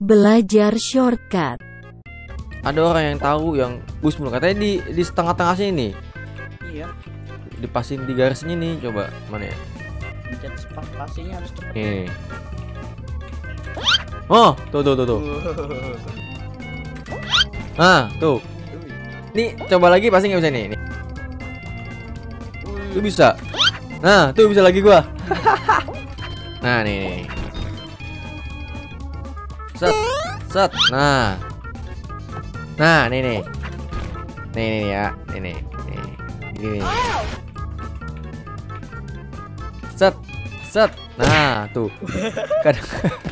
Belajar shortcut. Ada orang yang tahu yang bus mulu katanya di setengah-tengah sini. Iya. Dipasin di garis ini coba mana ya? Pencet spasinya harus cepet. Nih. Oh, tuh. Nah, tuh. Nih, coba lagi pasti nggak bisa nih. Tuh bisa. Nah, tuh bisa lagi gua. Nah, nih. Set. Nah. Nah, nih. Nih ya. Nih. Gini. Set. Nah, tuh. Kadang